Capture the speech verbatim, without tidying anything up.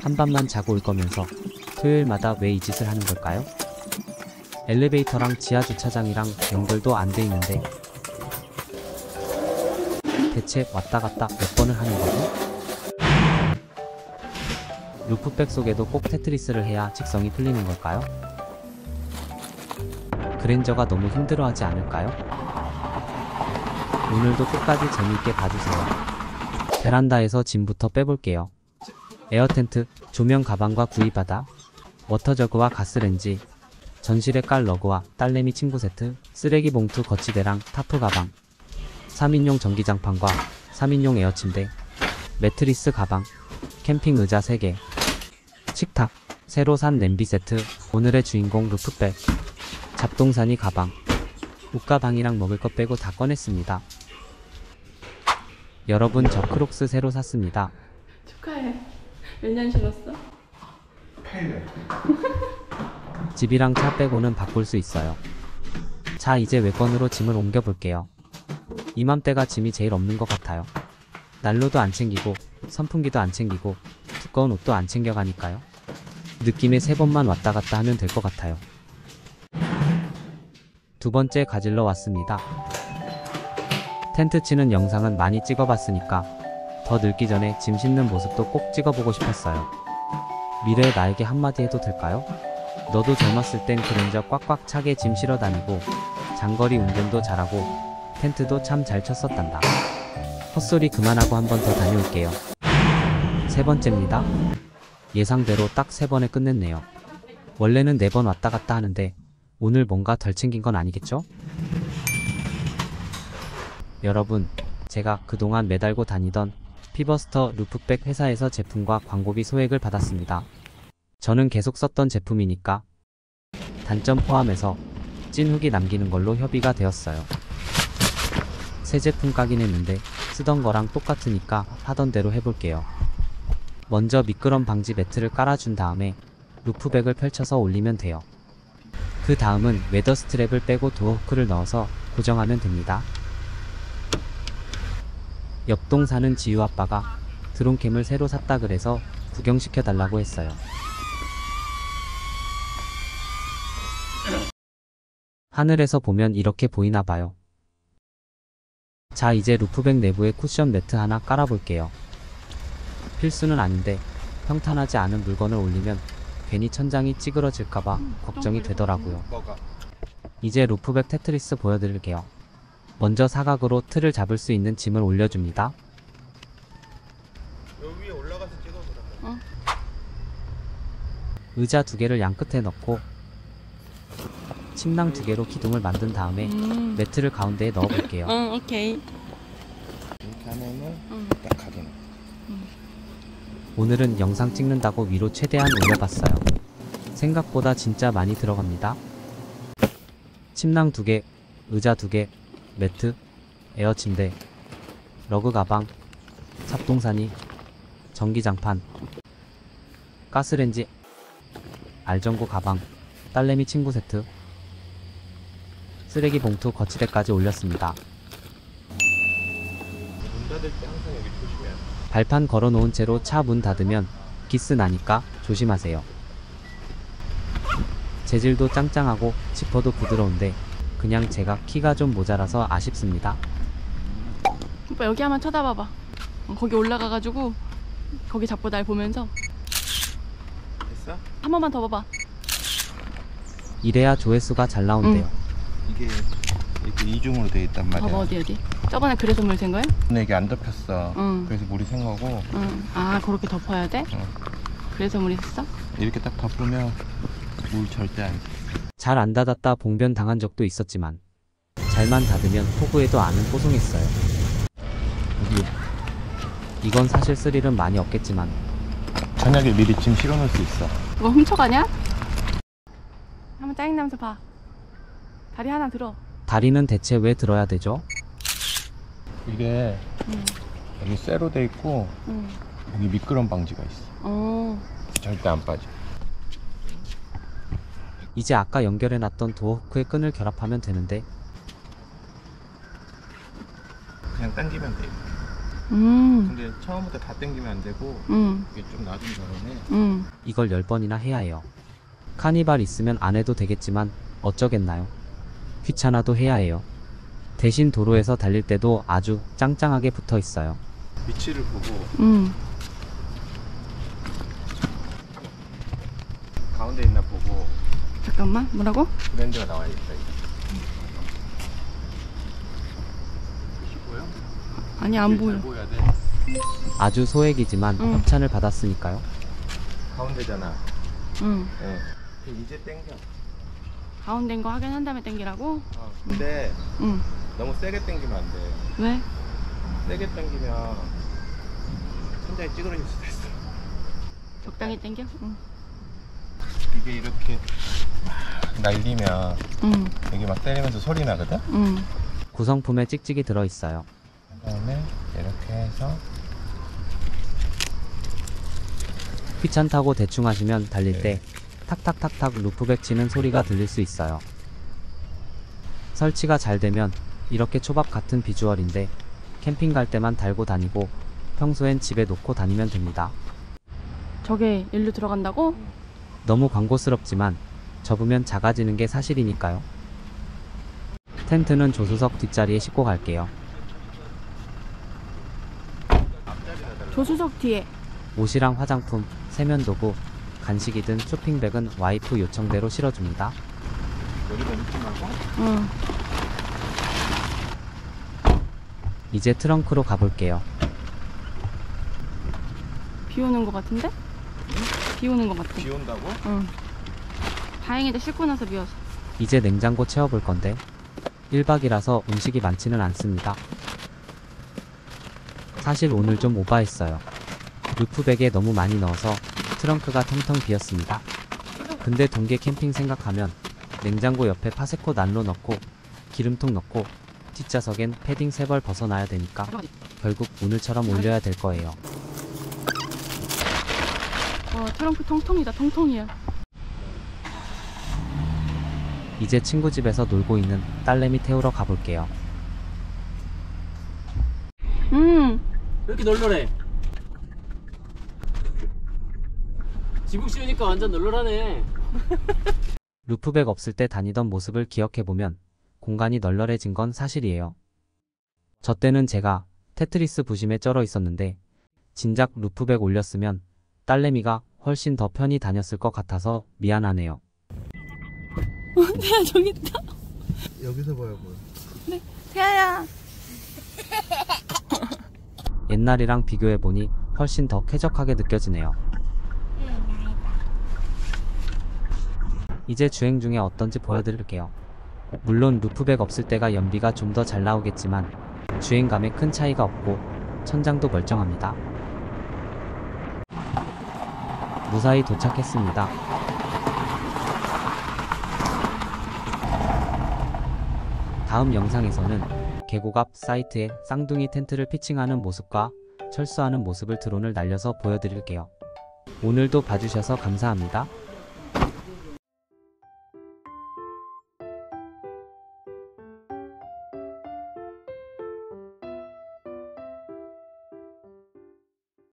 한밤만 자고 올 거면서 토요일마다 왜 이 짓을 하는 걸까요? 엘리베이터랑 지하 주차장이랑 연결도 안 돼 있는데 대체 왔다 갔다 몇 번을 하는 거죠? 루프백 속에도 꼭 테트리스를 해야 직성이 풀리는 걸까요? 그랜저가 너무 힘들어하지 않을까요? 오늘도 끝까지 재미있게 봐주세요. 베란다에서 짐부터 빼볼게요. 에어텐트, 조명 가방과 구이바다, 워터저그와 가스렌지, 전실에 깔 러그와 딸내미 친구 세트, 쓰레기 봉투 거치대랑 타프 가방, 삼 인용 전기장판과 삼 인용 에어침대, 매트리스 가방, 캠핑 의자 세 개, 식탁, 새로 산 냄비 세트, 오늘의 주인공 루프백, 잡동사니 가방, 옷가방이랑 먹을 것 빼고 다 꺼냈습니다. 여러분, 저 크록스 새로 샀습니다. 축하해. 몇 년 신었어? 팔 년. 집이랑 차 빼고는 바꿀 수 있어요. 자, 이제 외건으로 짐을 옮겨볼게요. 이맘때가 짐이 제일 없는 것 같아요. 난로도 안 챙기고 선풍기도 안 챙기고 두꺼운 옷도 안 챙겨가니까요. 느낌에 세 번만 왔다 갔다 하면 될 것 같아요. 두 번째 가질러 왔습니다. 텐트 치는 영상은 많이 찍어봤으니까 더 늙기 전에 짐 싣는 모습도 꼭 찍어보고 싶었어요. 미래의 나에게 한마디 해도 될까요? 너도 젊었을 땐 그랜저 꽉꽉 차게 짐 실어 다니고 장거리 운전도 잘하고 텐트도 참 잘 쳤었단다. 헛소리 그만하고 한 번 더 다녀올게요. 세 번째입니다. 예상대로 딱 세 번에 끝냈네요. 원래는 네 번 왔다 갔다 하는데 오늘 뭔가 덜 챙긴 건 아니겠죠? 여러분, 제가 그동안 매달고 다니던 피버스터 루프백 회사에서 제품과 광고비 소액을 받았습니다. 저는 계속 썼던 제품이니까 단점 포함해서 찐 후기 남기는 걸로 협의가 되었어요. 새 제품 까긴 했는데 쓰던 거랑 똑같으니까 하던 대로 해볼게요. 먼저 미끄럼 방지 매트를 깔아준 다음에 루프백을 펼쳐서 올리면 돼요. 그 다음은 웨더 스트랩을 빼고 도어 후크를 넣어서 고정하면 됩니다. 옆동 사는 지유 아빠가 드론캠을 새로 샀다 그래서 구경시켜 달라고 했어요. 하늘에서 보면 이렇게 보이나 봐요. 자, 이제 루프백 내부에 쿠션 매트 하나 깔아볼게요. 필수는 아닌데 평탄하지 않은 물건을 올리면 괜히 천장이 찌그러질까봐 걱정이 되더라고요. 이제 루프백 테트리스 보여드릴게요. 먼저 사각으로 틀을 잡을 수 있는 짐을 올려줍니다. 여기 위에 올라가서 찍어 그러면. 어. 의자 두 개를 양 끝에 넣고 침낭 두 개로 기둥을 만든 다음에 음. 매트를 가운데에 넣어볼게요. 응, 오케이. 이렇게 하면은 응. 딱 가게. 오늘은 영상 찍는다고 위로 최대한 올려봤어요. 생각보다 진짜 많이 들어갑니다. 침낭 두 개, 의자 두 개, 매트, 에어 침대, 러그 가방, 잡동사니, 전기장판, 가스렌지, 알전구 가방, 딸내미 친구 세트, 쓰레기 봉투 거치대까지 올렸습니다. 문 닫을 때 항상 여기 조심해야 돼. 발판 걸어놓은 채로 차 문 닫으면 기스 나니까 조심하세요. 재질도 짱짱하고 지퍼도 부드러운데 그냥 제가 키가 좀 모자라서 아쉽습니다. 오빠 여기 한번 쳐다봐봐. 어, 거기 올라가가지고 거기 잡고 날 보면서 됐어? 한 번만 더 봐봐. 이래야 조회수가 잘 나온대요. 이게 이렇게 이중으로 돼 있단 말이야. 봐봐, 어디 어디. 저번에 그래서 물 샌 거야? 근데 이게 안 덮였어. 응. 그래서 물이 샌 거고. 응. 아, 그렇게 덮어야 돼? 어. 그래서 물이 샜어? 이렇게 딱 덮으면 물 절대 안 새. 잘 안 닫았다 봉변 당한 적도 있었지만 잘만 닫으면 폭우에도 안은 뽀송했어요. 여기. 이건 사실 스릴은 많이 없겠지만 저녁에 미리 짐 실어놓을 수 있어. 그거 훔쳐가냐? 한번 짜증나면서 봐. 다리 하나 들어. 다리는 대체 왜 들어야 되죠? 이게 응. 여기 쇠로 돼 있고 응. 여기 미끄럼 방지가 있어. 어. 절대 안 빠져. 이제 아까 연결해놨던 도어 후크의 끈을 결합하면 되는데 그냥 당기면 돼. 음, 근데 처음부터 다 당기면 안 되고 음, 이게 좀 놔둔 다음에 음. 이걸 열 번이나 해야 해요. 카니발 있으면 안 해도 되겠지만 어쩌겠나요? 귀찮아도 해야 해요. 대신 도로에서 달릴 때도 아주 짱짱하게 붙어 있어요. 위치를 보고 음. 가운데 있나 보고 잠깐만, 뭐라고? 브랜드가 나와야겠다. 이거. 보여? 아니, 안 보여. 잘 보여야 돼. 아주 소액이지만 응. 협찬을 받았으니까요. 가운데잖아. 응. 응. 이제 당겨. 가운데인 거 확인한 다음에 당기라고? 어. 근데 응. 너무 세게 당기면 안 돼. 왜? 세게 당기면 천장이 찌그러질 수도 있어. 적당히 당겨? 응. 이게 이렇게 막 날리면 응. 여기 막 때리면서 소리 나거든? 응. 구성품에 찍찍이 들어있어요. 그다음에 이렇게 해서 귀찮다고 대충 하시면 달릴 때 탁탁탁탁 루프백 치는 소리가 들릴 수 있어요. 설치가 잘 되면 이렇게 초밥 같은 비주얼인데 캠핑 갈 때만 달고 다니고 평소엔 집에 놓고 다니면 됩니다. 저게 일로 들어간다고? 너무 광고스럽지만 접으면 작아지는 게 사실이니까요. 텐트는 조수석 뒷자리에 싣고 갈게요. 조수석 뒤에. 옷이랑 화장품, 세면도구, 간식이든 쇼핑백은 와이프 요청대로 실어줍니다. 여기다 넣지 말고 응. 이제 트렁크로 가볼게요. 비 오는 거 같은데? 비 오는 거 같아. 비 온다고? 응. 다행이다, 싣고 나서 비 왔어. 이제 냉장고 채워볼 건데 일 박이라서 음식이 많지는 않습니다. 사실 오늘 좀 오바했어요. 루프백에 너무 많이 넣어서 트렁크가 텅텅 비었습니다. 근데 동계 캠핑 생각하면 냉장고 옆에 파세코 난로 넣고 기름통 넣고 뒷좌석엔 패딩 세 벌 벗어놔야 되니까 결국 오늘처럼 올려야 될 거예요. 어, 트렁크 통통이다, 통통이야. 이제 친구 집에서 놀고 있는 딸내미 태우러 가볼게요. 음. 왜 이렇게 널널해? 지붕 씌우니까 완전 널널하네. 루프백 없을 때 다니던 모습을 기억해보면 공간이 널널해진 건 사실이에요. 저 때는 제가 테트리스 부심에 쩔어 있었는데 진작 루프백 올렸으면 딸내미가 훨씬 더 편히 다녔을 것 같아서 미안하네요. 태야, 저기 있다. 여기서 봐요 뭐. 태야야. 옛날이랑 비교해보니 훨씬 더 쾌적하게 느껴지네요. 이제 주행 중에 어떤지 보여드릴게요. 물론 루프백 없을 때가 연비가 좀 더 잘 나오겠지만 주행감에 큰 차이가 없고 천장도 멀쩡합니다. 무사히 도착했습니다. 다음 영상에서는 계곡 앞 사이트에 쌍둥이 텐트를 피칭하는 모습과 철수하는 모습을 드론을 날려서 보여드릴게요. 오늘도 봐주셔서 감사합니다.